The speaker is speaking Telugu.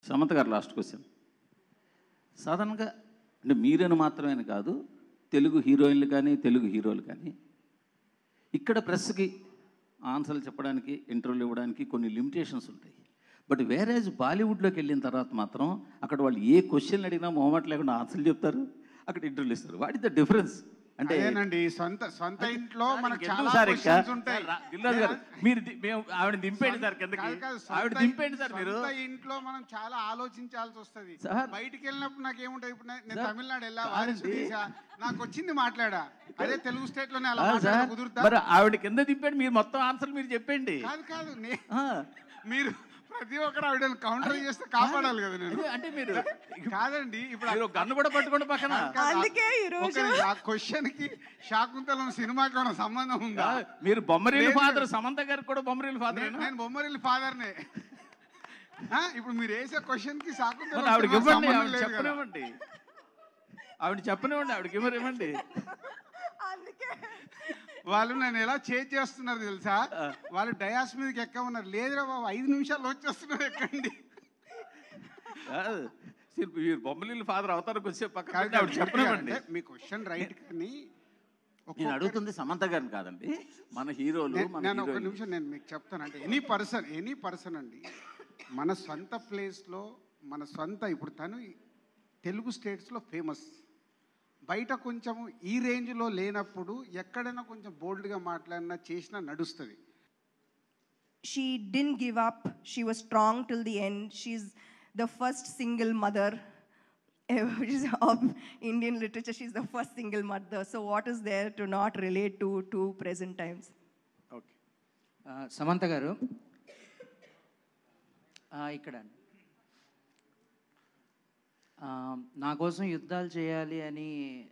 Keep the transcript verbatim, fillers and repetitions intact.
సమంత గారు లాస్ట్ క్వశ్చన్. సాధారణంగా అంటే మీరని మాత్రమే కాదు, తెలుగు హీరోయిన్లు కానీ తెలుగు హీరోలు కానీ ఇక్కడ ప్రెస్కి ఆన్సర్లు చెప్పడానికి, ఇంటర్వ్యూలు ఇవ్వడానికి కొన్ని లిమిటేషన్స్ ఉంటాయి. బట్ వేరేజ్ బాలీవుడ్లోకి వెళ్ళిన తర్వాత మాత్రం అక్కడ వాళ్ళు ఏ క్వశ్చన్లు అడిగినా మొహమాట లేకుండా ఆన్సర్లు చెప్తారు, అక్కడ ఇంటర్వ్యూలు ఇస్తారు. What is the difference? అంటే ఏంటండి, సొంత సొంత ఇంట్లో మనకు చాలా క్వశ్చన్స్ ఉంటాయి. దిల్రాజు గారు మీరు ఆవిడ దింపేయండి సార్ కిందకి, ఆవిడ దింపేయండి సార్. మీరు ఇంట్లో మనం చాలా ఆలోచించాల్సి వస్తుంది. బయటికి వెళ్ళినప్పుడు నాకు ఏముంటాయి, ఇప్పుడు నేను తమిళనాడు వెళ్ళా, నాకు వచ్చింది మాట్లాడా, అదే తెలుగు స్టేట్ లోనే అలా కుదురుతా. మరి ఆవిడ కింద దింపండి, మీరు మొత్తం ఆన్సర్లు మీరు చెప్పండి. కాదు కాదు మీరు ప్రతి ఒక్కరు ఆవిడ కౌంటర్ చేస్తే కాపాడాలి కదా నేను. అంటే మీరు కాదండి, ఇప్పుడు గన్ను కూడా పట్టుకోండి పక్కన. ఆ క్వశ్చన్ కి శాకుంతలం సినిమాకి ఏమైనా సంబంధం ఉందా? మీరు బొమ్మరిల్లు ఫాదర్, సమంత గారికి కూడా బొమ్మరిల్లు ఫాదర్. నేను బొమ్మరిల్లు ఫాదర్నే. ఇప్పుడు మీరు వేసే క్వశ్చన్ కి శాకుంతలం ఆవిడకి ఇవ్వండి, ఆవిడ చెప్పనివ్వండి, ఆవిడ చెప్పనివ్వండి, ఆవిడకి ఇవ్వరు ఇవ్వండి. వాళ్ళు నన్ను ఎలా చేంజ్ చేస్తున్నారు తెలుసా? వాళ్ళు డయాస్ మీదకి ఎక్క ఉన్నారు, లేదురా బాబు ఐదు నిమిషాలు వచ్చేస్తున్నారు ఎక్కండి. బొమ్మలిల్లు ఫాదర్ అవతారకు వచ్చే పక్కన చెప్పనివ్వండి. మీ క్వశ్చన్ రైట్, కానీ నేను అడుగుతుంది సమంత గారిని కాదండి, మన హీరోలు. నేను ఒక నిమిషం నేను మీకు చెప్తాను. అంటే ఎనీ పర్సన్ ఎనీ పర్సన్ అండి, మన సొంత ప్లేస్లో మన సొంత, ఇప్పుడు తను తెలుగు స్టేట్స్లో ఫేమస్, బయట కొంచెం ఈ రేంజ్లో లేనప్పుడు ఎక్కడైనా కొంచెం బోల్డ్గా మాట్లాడినా చేసినా నడుస్తుంది. She didn't give up. She was strong till the end. She's the first single mother of Indian literature. She's the first single mother. So what is there to not relate to to present times? Okay. Uh, Samantha garu, uh, ikkada నా కోసం యుద్ధాలు చేయాలి అని